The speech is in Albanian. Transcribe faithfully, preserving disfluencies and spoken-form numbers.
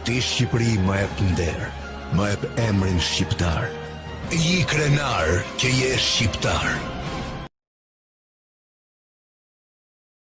Ti Shqipëri më jep nder, më jep emrin shqiptar. Je krenar që je shqiptar.